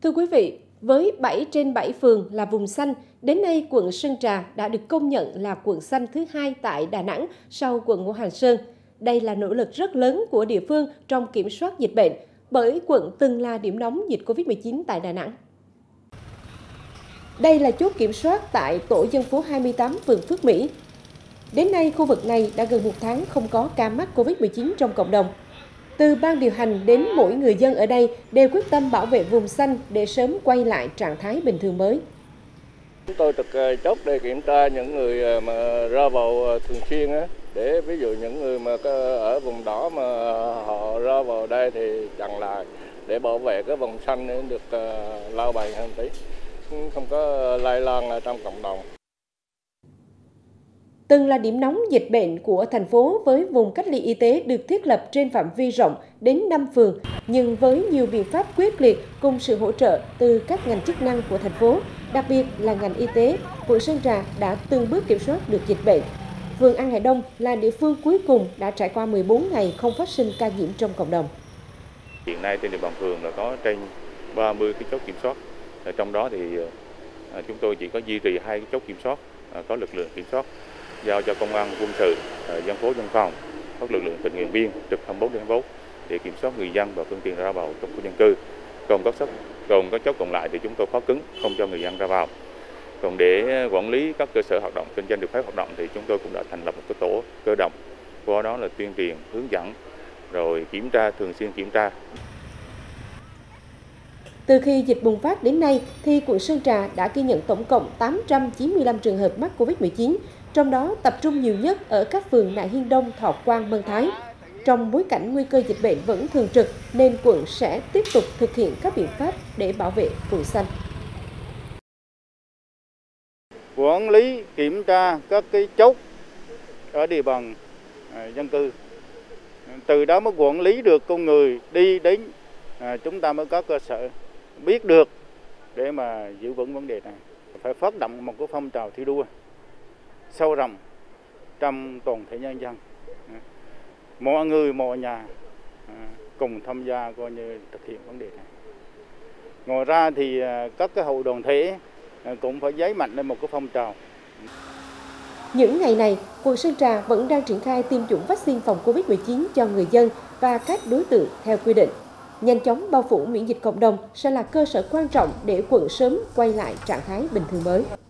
Thưa quý vị, với 7 trên 7 phường là vùng xanh, đến nay quận Sơn Trà đã được công nhận là quận xanh thứ 2 tại Đà Nẵng sau quận Ngũ Hành Sơn. Đây là nỗ lực rất lớn của địa phương trong kiểm soát dịch bệnh, bởi quận từng là điểm nóng dịch Covid-19 tại Đà Nẵng. Đây là chốt kiểm soát tại tổ dân phố 28 phường Phước Mỹ. Đến nay, khu vực này đã gần 1 tháng không có ca mắc Covid-19 trong cộng đồng. Từ ban điều hành đến mỗi người dân ở đây đều quyết tâm bảo vệ vùng xanh để sớm quay lại trạng thái bình thường mới. Chúng tôi trực chốt để kiểm tra những người mà ra vào thường xuyên á, để ví dụ những người mà ở vùng đỏ mà họ ra vào đây thì chặn lại để bảo vệ cái vùng xanh để được lao bày hơn tí, không có lây lan trong cộng đồng. Từng là điểm nóng dịch bệnh của thành phố với vùng cách ly y tế được thiết lập trên phạm vi rộng đến 5 phường, nhưng với nhiều biện pháp quyết liệt cùng sự hỗ trợ từ các ngành chức năng của thành phố, đặc biệt là ngành y tế, quận Sơn Trà đã từng bước kiểm soát được dịch bệnh. Phường An Hải Đông là địa phương cuối cùng đã trải qua 14 ngày không phát sinh ca nhiễm trong cộng đồng. Hiện nay trên địa bàn phường là có trên 30 cái chốt kiểm soát. Ở trong đó thì chúng tôi chỉ có duy trì 2 cái chốt kiểm soát, có lực lượng kiểm soát giao cho công an quân sự, dân phố dân phòng, các lực lượng tình nguyện viên trực 24/24 để kiểm soát người dân và phương tiện ra vào trong khu dân cư. Còn các chốt còn lại thì chúng tôi khóa cứng, không cho người dân ra vào. Còn để quản lý các cơ sở hoạt động kinh doanh được phép hoạt động thì chúng tôi cũng đã thành lập một cái tổ cơ động, qua đó là tuyên truyền, hướng dẫn, rồi thường xuyên kiểm tra. Từ khi dịch bùng phát đến nay, thì quận Sơn Trà đã ghi nhận tổng cộng 895 trường hợp mắc Covid-19, trong đó tập trung nhiều nhất ở các phường Nại Hiên Đông, Thọ Quang, Mân Thái. Trong bối cảnh nguy cơ dịch bệnh vẫn thường trực, nên quận sẽ tiếp tục thực hiện các biện pháp để bảo vệ vùng xanh. Quản lý, kiểm tra các cái chốt ở địa bàn dân cư. Từ đó mới quản lý được con người đi đến, chúng ta mới có cơ sở biết được để mà giữ vững vấn đề này. Phải phát động một cái phong trào thi đua sâu rộng trong toàn thể nhân dân, mọi người mọi nhà cùng tham gia coi như thực hiện vấn đề này. Ngoài ra thì các cái hội đoàn thể cũng phải giấy mạnh lên một cái phong trào. Những ngày này, quận Sơn Trà vẫn đang triển khai tiêm chủng vaccine phòng Covid-19 cho người dân và các đối tượng theo quy định. Nhanh chóng bao phủ miễn dịch cộng đồng sẽ là cơ sở quan trọng để quận sớm quay lại trạng thái bình thường mới.